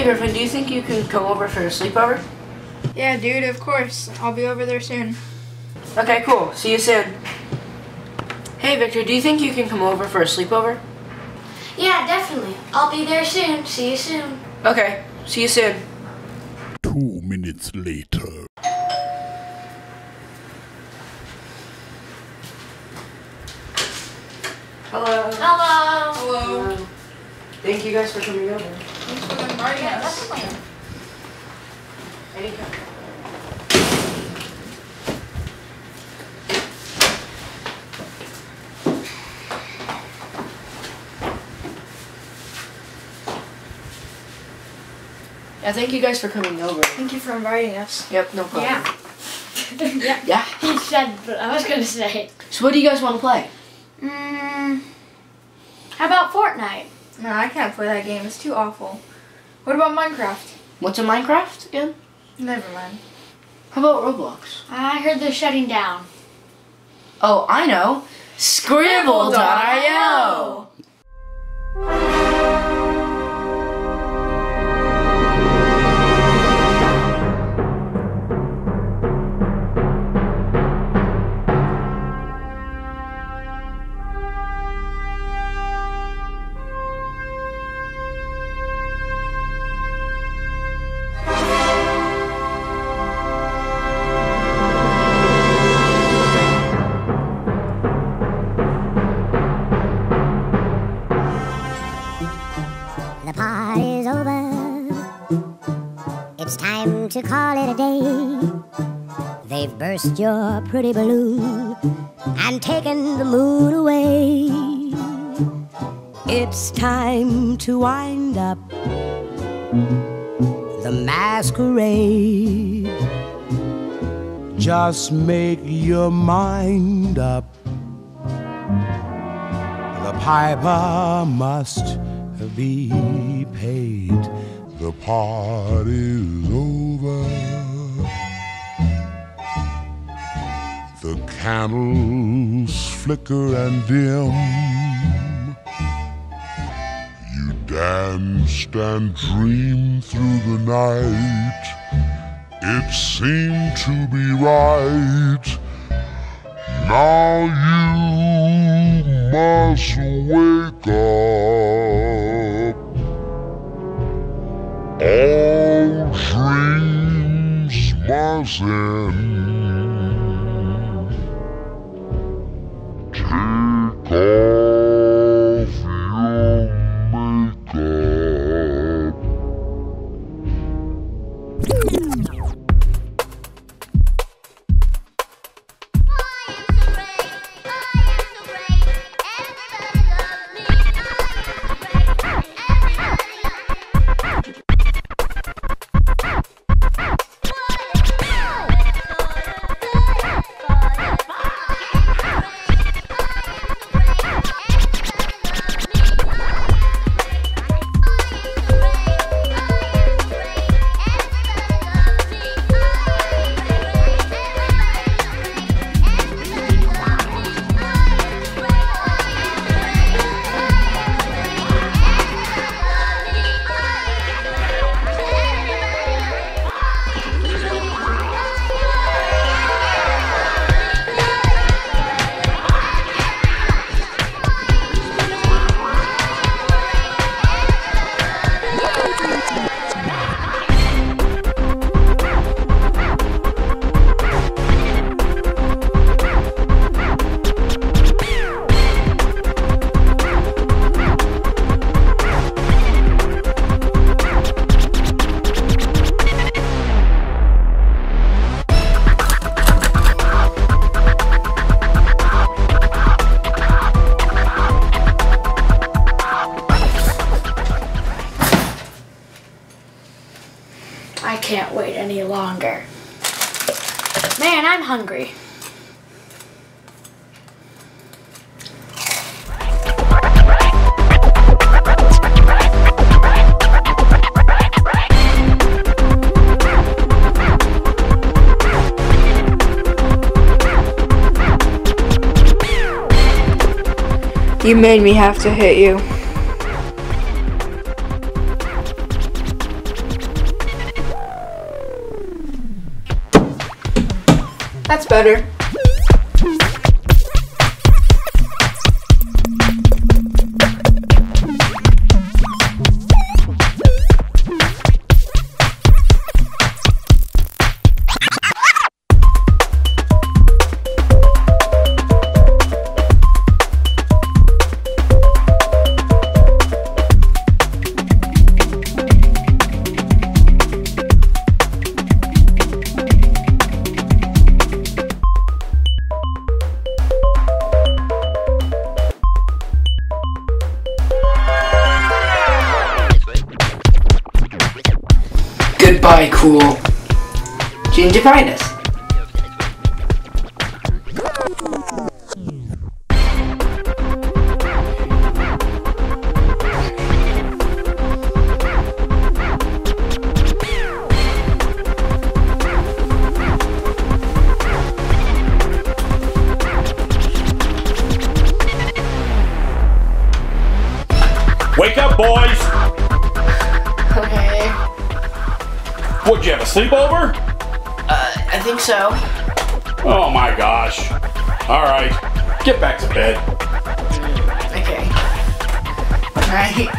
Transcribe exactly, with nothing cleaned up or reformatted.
Griffin, do you think you can come over for a sleepover? Yeah, dude, of course. I'll be over there soon. Okay, cool. See you soon. Hey, Victor, do you think you can come over for a sleepover? Yeah, definitely. I'll be there soon. See you soon. Okay, see you soon. Two minutes later. Hello. Hello. Hello. Hello. Thank you guys for coming over. Thanks for inviting Yeah, us. definitely. Anytime. Yeah, thank you guys for coming over. Thank you for inviting us. Yep, no problem. Yeah. yeah. Yeah? He said, but I was going to say. So what do you guys want to play? Mm, how about Fortnite? No, I can't play that game. It's too awful. What about Minecraft? What's a Minecraft again? Never mind. How about Roblox? I heard they're shutting down. Oh, I know. Scribble dot i o. The party's over. It's time to call it a day. They've burst your pretty balloon and taken the moon away. It's time to wind up the masquerade. Just make your mind up. The piper must be paid. The party's over. The candles flicker and dim. You danced and dreamed through the night. It seemed to be right. Now you must wake up. All dreams must end. Take off your makeup. I can't wait any longer. Man, I'm hungry. You made me have to hit you. That's better. Goodbye, cool. Gingivitis. Wake up, boys! Okay. What'd you have, a sleepover? Uh, I think so. Oh my gosh. Alright, get back to bed. Okay. Alright.